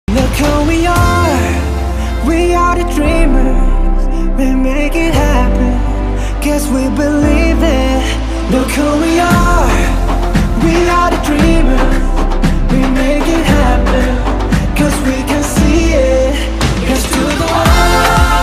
Look who we are the dreamers. We make it happen, guess we believe it. Look who we are the dreamers.